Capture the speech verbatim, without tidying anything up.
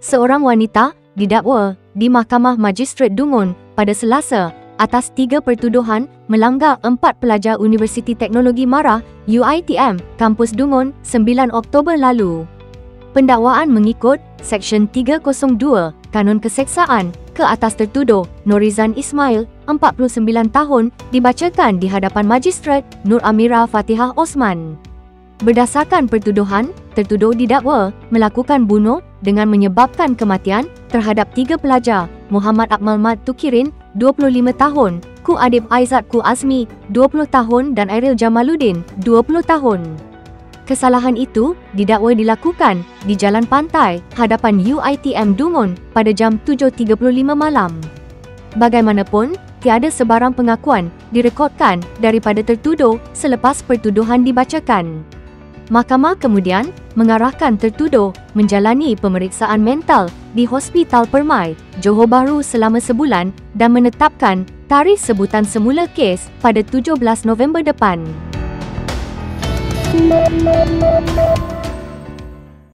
Seorang wanita didakwa di Mahkamah Magistrate Dungun pada Selasa atas tiga pertuduhan melanggar empat pelajar Universiti Teknologi Mara U I T M Kampus Dungun sembilan Oktober lalu. Pendakwaan mengikut Seksyen tiga kosong dua Kanun Keseksaan ke atas tertuduh Norizan Ismail, empat puluh sembilan tahun, dibacakan di hadapan Magistrat Nur Amira Fatihah Osman. Berdasarkan pertuduhan, tertuduh didakwa melakukan bunuh dengan menyebabkan kematian terhadap tiga pelajar, Muhammad Akmal Mat Tukirin, dua puluh lima tahun, Ku Adib Aizat Ku Azmi, dua puluh tahun dan Airil Jamaluddin, dua puluh tahun. Kesalahan itu didakwa dilakukan di Jalan Pantai, hadapan U I T M Dungun pada jam tujuh tiga puluh lima malam. Bagaimanapun, tiada sebarang pengakuan direkodkan daripada tertuduh selepas pertuduhan dibacakan. Mahkamah kemudian mengarahkan tertuduh menjalani pemeriksaan mental di Hospital Permai, Johor Bahru selama sebulan dan menetapkan tarikh sebutan semula kes pada tujuh belas November depan.